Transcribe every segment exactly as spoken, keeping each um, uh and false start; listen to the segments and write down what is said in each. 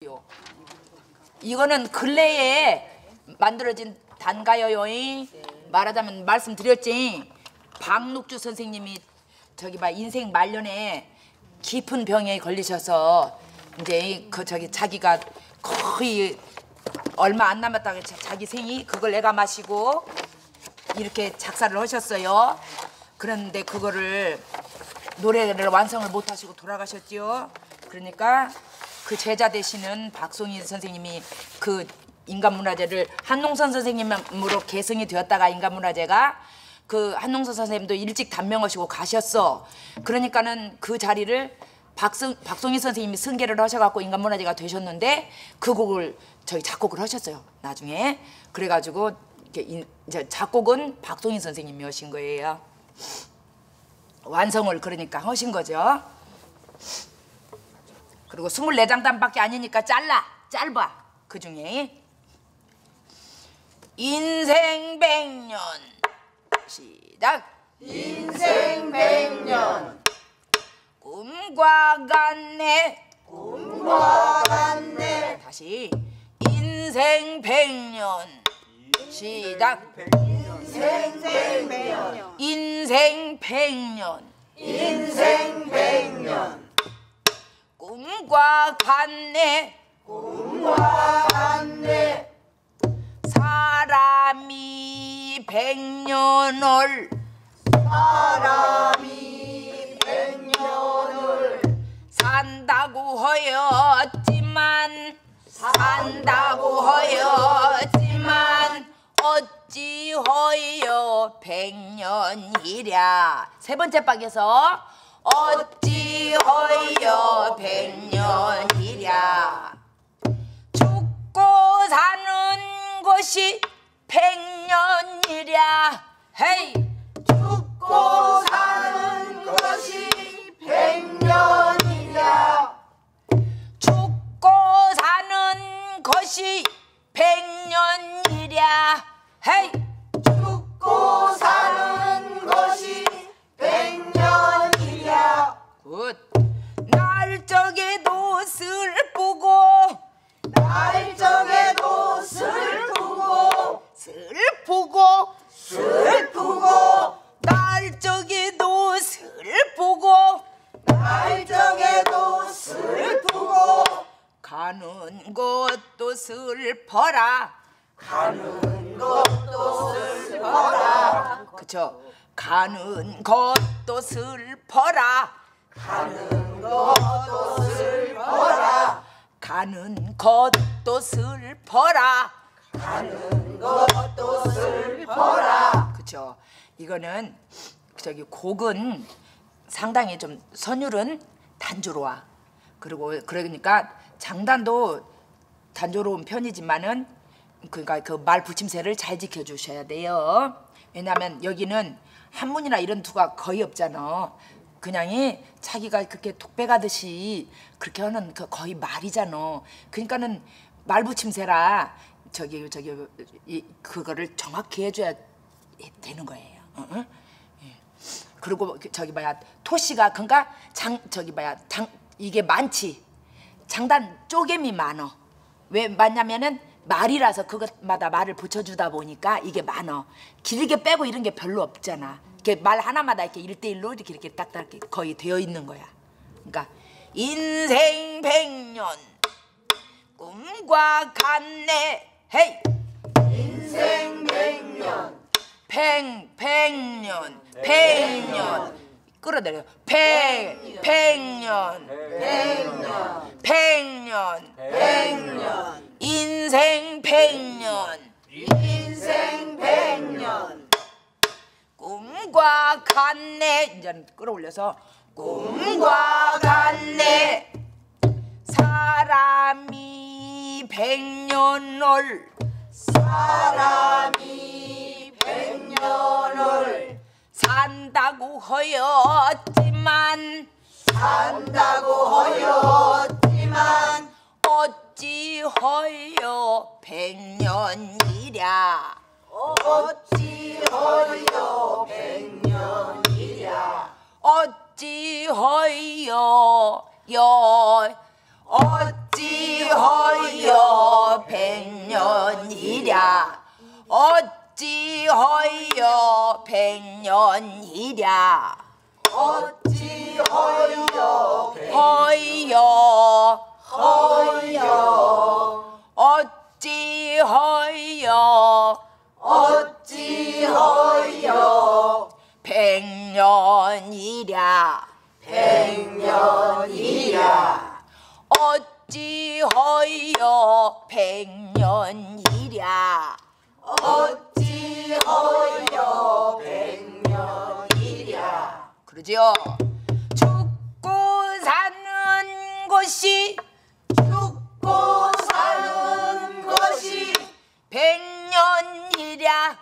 단가요. 이거는 근래에 만들어진 단가요요. 네. 말하자면 말씀드렸지. 박록주 선생님이 저기 봐 인생 말년에 깊은 병에 걸리셔서 이제 그 저기 자기가 거의 얼마 안 남았다고 자기 생이 그걸 내가 마시고 이렇게 작사를 하셨어요. 그런데 그거를 노래를 완성을 못 하시고 돌아가셨지요. 그러니까 그 제자 되시는 박송희 선생님이 그 인간문화재를 한농선 선생님으로 계승이 되었다가 인간문화재가 그 한농선 선생님도 일찍 단명하시고 가셨어. 그러니까는 그 자리를 박성, 박송희 선생님이 승계를 하셔갖고 인간문화재가 되셨는데 그 곡을 저희 작곡을 하셨어요. 나중에 그래가지고 이렇게 이제 작곡은 박송희 선생님이 하신 거예요. 완성을 그러니까 하신 거죠. 그리고 스물네 장단밖에 아니니까 잘라 짧아. 그 중에 인생 백년 시작. 인생 백년 꿈과 같네 꿈과 같네. 다시 인생 백년 시작. 인생 백년 인생 백년 인생 백년 꿈과 같네 꿈과 같네. 사람이 백년을 사람이 백년을 산다고 하였지만 산다고 하였지만 어찌하여 백년이랴. 세 번째 박에서 어찌하여 백년이랴. 죽고 사는 것이 백년이랴. 헤이. 죽고 사는 것이 백년이랴. 죽고 사는 것이 백년이랴. 헤이. 죽고 사는 것이 백년이랴. 굿. 날적에도 슬프고 날적에도 슬프고 슬프고 슬프고 날적에도 슬프고 날적에도 슬프고 가는 것도 슬퍼라. 가는 것도 슬퍼라. 그쵸? 가는 것도 슬퍼라. 가는 것도 슬퍼라. 가는 것도 슬퍼라. 가는 것도 슬퍼라. 그쵸? 이거는 저기 곡은 상당히 좀 선율은 단조로워. 그리고 그러니까 장단도 단조로운 편이지만은 그러니까 그 말 붙임새를 잘 지켜주셔야 돼요. 왜냐하면 여기는 한문이나 이런 투가 거의 없잖아. 그냥이 자기가 그렇게 독백하듯이 그렇게 하는 그 거의 말이잖아. 그러니까는 말 붙임새라 저기 저기 이 그거를 정확히 해줘야 되는 거예요. 어? 어? 예. 그리고 저기 뭐야 토시가 그러니까 장 저기 뭐야 장 이게 많지. 장단 쪼개미 많어. 왜 많냐면은 말이라서 그것마다 말을 붙여주다 보니까 이게 많어. 길게 빼고 이런 게 별로 없잖아. 이렇게 말 하나마다 이렇게 일대일로 이렇게 이렇게 딱딱 이렇게 거의 되어 있는 거야. 그러니까 인생 백년 꿈과 같네. 헤이. 인생 백년 백 백년 백년 끌어내려. 백 백년 백년 백년 백년 인생 백년 인생 백년 꿈과 같네. 이제는 끌어올려서 꿈과 같네. 사람이 백년을 사람이 백년을 산다고 하였지만 산다고 하였지만 어찌하여 백년이랴. 어찌하여 백년이랴. 어찌하여 여 어찌하여 백년이랴 어찌허여 백년이랴 어찌허여 허여 허여 어찌허여 어찌허여 백년이랴 백년이랴 어찌허여 백년이랴 어찌허여 백년이랴 그러지요. 죽고 사는 것이 죽고 사는 것이 백년이랴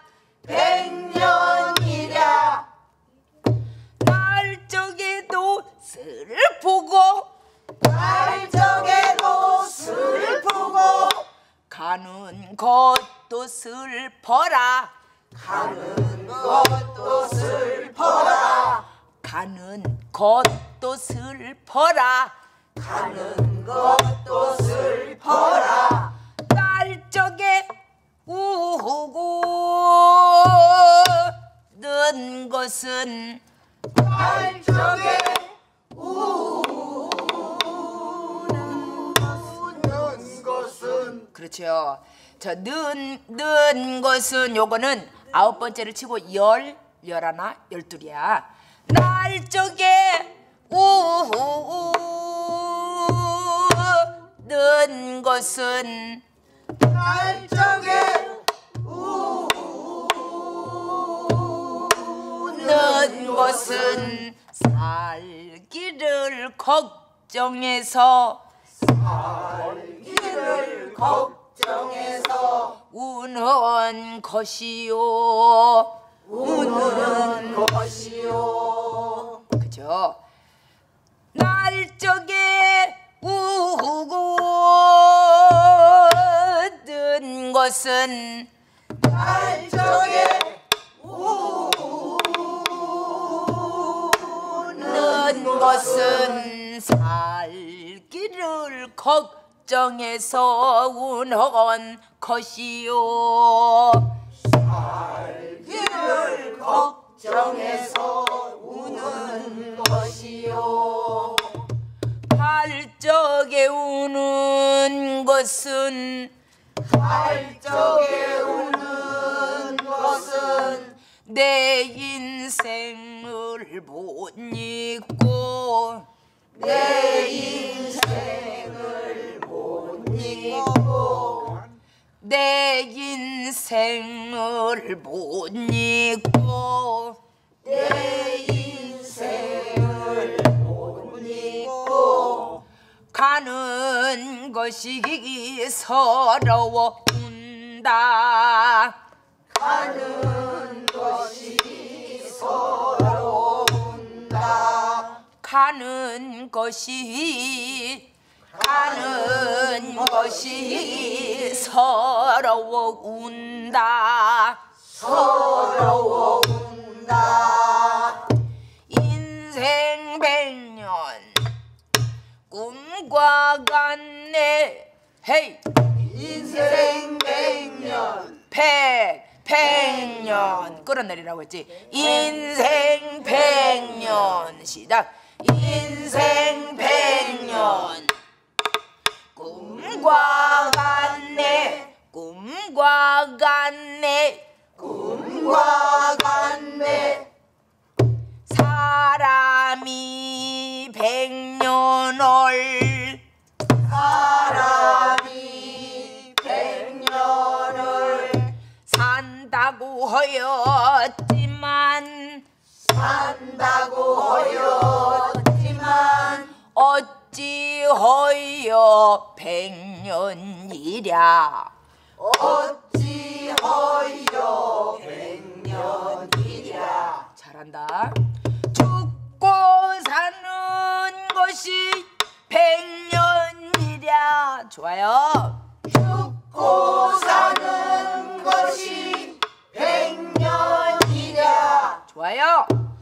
백년이랴 날적에도 슬프고 날적에도 슬프고 가는 것도 슬퍼라 가는 것도 슬퍼라 가는 것도 슬퍼라 가는 것도 슬퍼라 날적에 우고 는 것은 날적에 우는 것은 그렇죠. 저는 는 것은 요거는 아홉 번째를 치고 열 열하나 열둘이야. 날적에 우는 것은 날적에 우는 것은 살기를 걱정해서 살기를 걱정해서 우는 것이요. 우는 것이요 그죠? 날적에 우고 든 것은 날적에 는 것은 살기를 걱정해서 우는 것이요. 살기를 걱정해서 우는 것이요 발적에 우는 것은 발적에 우는 것은 내 인생을 못 잊고 내 인생을 못 잊고 내 인생을 못 잊고 내 인생을 못 잊고 가는 것이 서러워 운다 가는 것이 서러운다 가는 것이 가는 것이 서러워 운다 서러워 운다 인생 백년 꿈과 같네 헤이 인생 백년 백 백년 끌어내리라고 했지. 인생 백년 시작. 인생 백년 꿈과 같네 꿈과 같네 꿈과 같네 사람이 백년을 사람이 백년을 산다고 하였지만 산다고 하였지만 어찌허여 백년이랴 어찌허여 백년이랴 잘한다. 죽고 사는 것이 백년이랴 좋아요. 죽고 사는 것이 백년이랴 좋아요.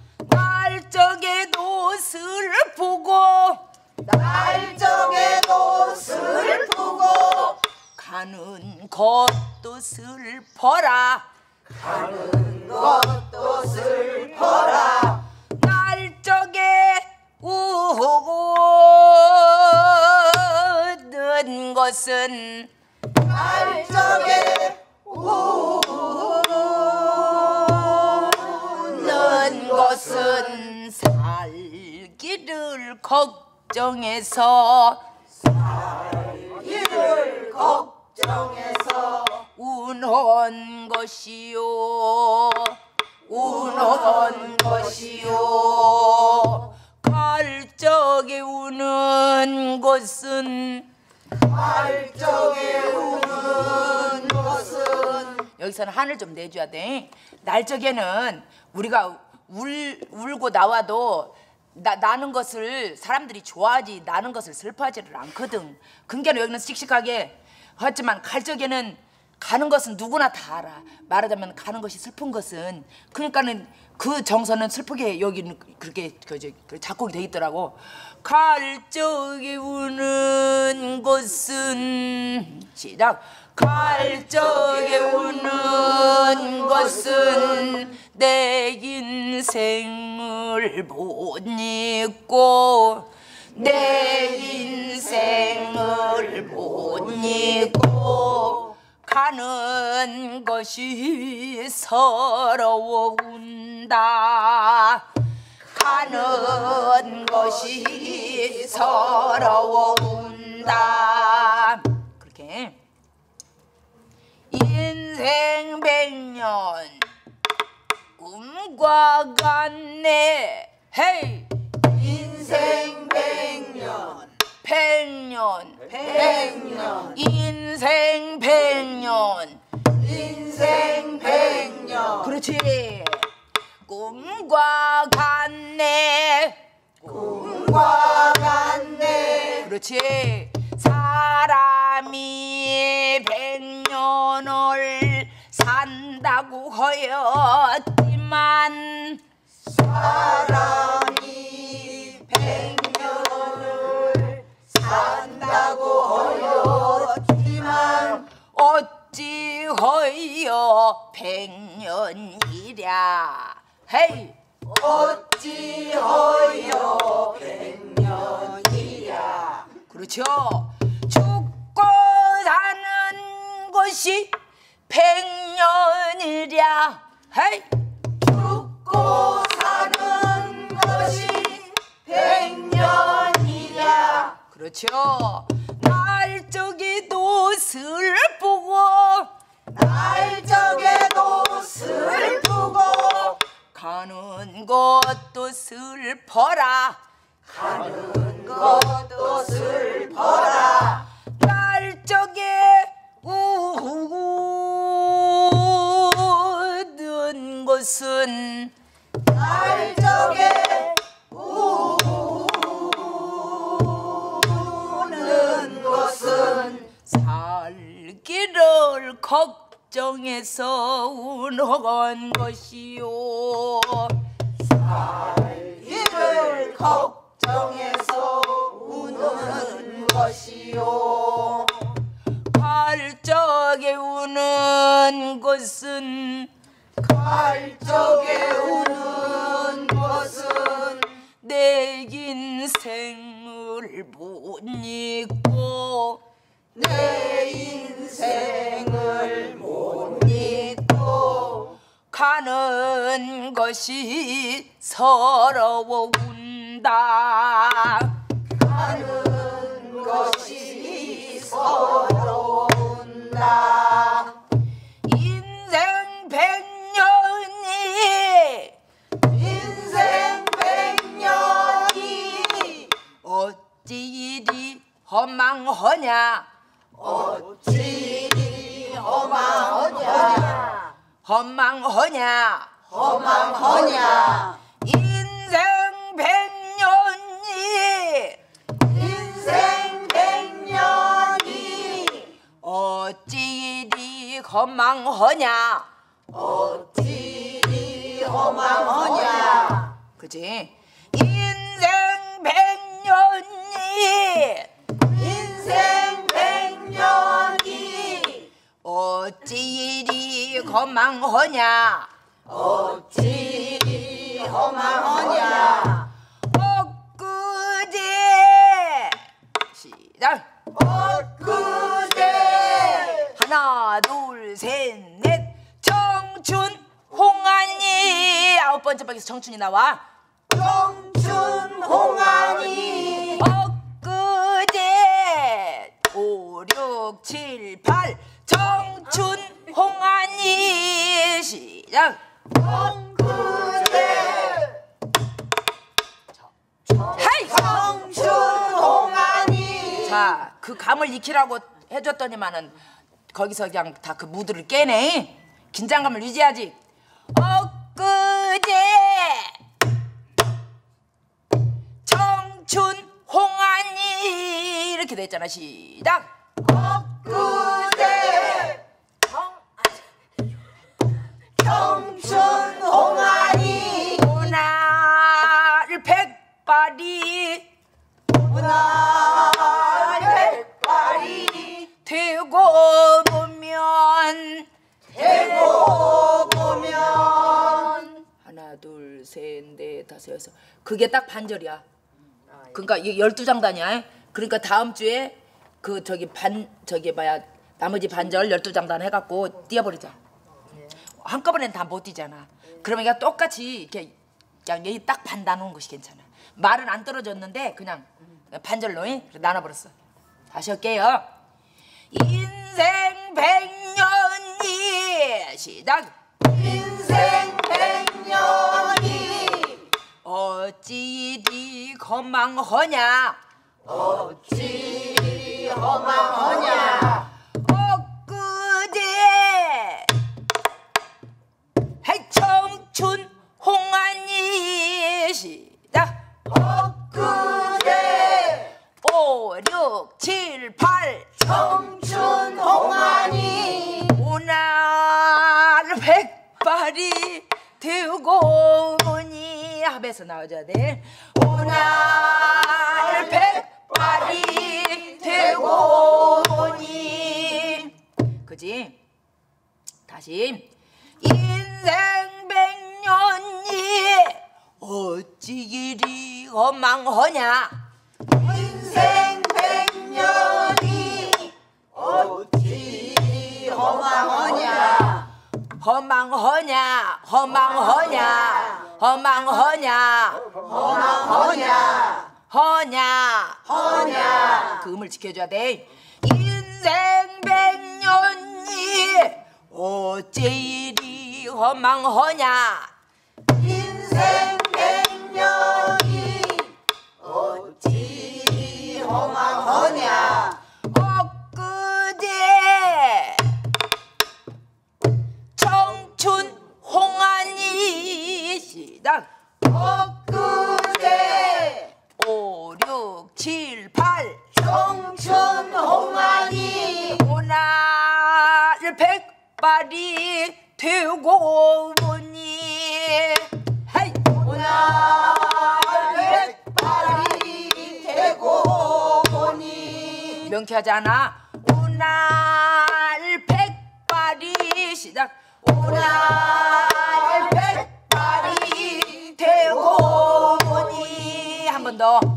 날적에도 슬프고 날적에도 슬프고 가는 것도 것도 슬퍼라. 가는 것도 슬퍼라. 날적에 우는 것은 날적에 우는 것은 살기를 걱정해서 이를 걱정해서 운한 것이요 운한 것이요 갈적에 우는 것은 날적에 우는 것은 여기서는 한을 좀 내줘야 돼. 날적에는 우리가 울, 울고 나와도 나, 나는 것을 사람들이 좋아하지 나는 것을 슬퍼하지를 않거든. 근게는 여기는 씩씩하게 하지만 갈적에는 가는 것은 누구나 다 알아. 말하자면 가는 것이 슬픈 것은 그러니까는 그 정서는 슬프게 여기는 그렇게 그, 저, 그 작곡이 돼 있더라고. 갈적에 우는 것은 시작. 갈적에 우는 것은 내 인생을 못 잊고 내 인생을 못 잊고 가는 것이 서러워운다. 가는 것이 서러워운다. 그렇게 인생 백년 꿈과 같네. 헤이 인생 백년 백년 백년 인생 백년 인생 백년 그렇지. 꿈과 같네. 꿈과 같네. 그렇지. 사람이 백년을 산다고 하였지만 사람이 백년을 산다고 하였지만 어찌하여 백년이랴. 헤이 어찌하여 백년이랴. 그렇죠. 죽고 사는 것이 백년이랴. 헤이 죽고 사는 것이 백년이랴. 그렇죠. 날적에도 슬프고 날적에도 슬프고 가는 것도 슬퍼라. 가는 것도 슬퍼라. 날적에 우는 것은 날적에 우는 것은 살기를 걱정해서 운한 것이요 이를 걱정해서 우는 것이요 갈적에 우는 것은 갈적에 우는 것은 내 인생을 못 잊고 내 인생을 못 잊고 가는 것이 서러워운다. 가는 것이 서러운다. 인생 백년이 인생 백년이 어찌 이리 허망하냐. 어찌 이리 허망하냐. 허망하냐. 허망하냐. 인생 백년이 인생 백년이 어찌 이리 허망하냐. 어찌 이리 허망하냐. 그지? 인생 백년이 인생 백년이 어찌 거망하냐 어찌 허망하냐 엊그제 시작 엊그제 하나 둘 셋 넷 청춘 홍안이 아홉 번째 박에서 청춘이 나와 청춘 홍안이 엊그제 오 육 칠 팔 청춘 홍안이 시작 엊그제 하이 청춘 홍안이 자 그 감을 익히라고 해줬더니만은 거기서 그냥 다 그 무드를 깨네 긴장감을 유지하지 엊그제 청춘 홍안이 이렇게 돼있잖아 시작 엊그제 청춘 홍안이 문화를 백발이 문화 백발이 되고 보면 되고 보면 하나 둘 셋 넷 다섯 여섯 그게 딱 반절이야 그러니까 이게 열두 장단이야 그러니까 다음 주에 그 저기 반 저기 뭐야 나머지 반절 열두 장단 해갖고 띄워버리자 한꺼번엔 다 못 뛰잖아 그러면 그냥 똑같이 이렇게 그냥 여기 딱 반 나누는 것이 괜찮아 말은 안 떨어졌는데 그냥 반절로 나눠버렸어 다시 할게요 인생 백년이 시작 인생 백년이 어찌 이리 거망하냐 어찌 허망하냐 엊그제 해청춘 홍안이 시작 엊그제 오 육 칠 팔 청춘 홍안이 오날 백발이 되고 보니 합에서 나와줘야 돼 오날 백발이 되고 보니 그지? 다시 인생 백년이 어찌 이리 허망하냐 인생 백년이 어찌 허망하냐 허망하냐 허망하냐 허망하냐 허망하냐 허냐 허냐 그 음을 지켜줘야 돼 인생 백년이 어째 이리 허망하냐 인생 백년이 어찌 허망하냐 엊그제 청춘 홍안이 시작 엊그제 오 육 칠 팔 청춘 홍안이 오날 백발이 되고 보니 헤이 오날 백발이 되고 보니 명쾌하지 않아? 오날 백발이 시작 오날 백발이 되고 보니 한 번 더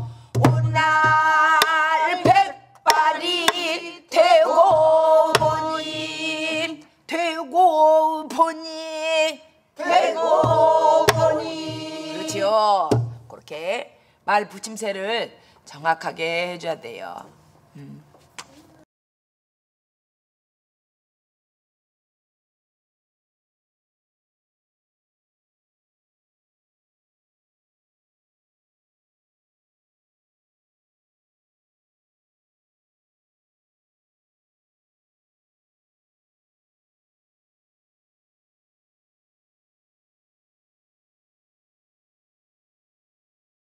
오날 백발이 되고 보니 되고 보니 되고 보니 그렇지요 그렇게 말 붙임새를 정확하게 해줘야 돼요 음.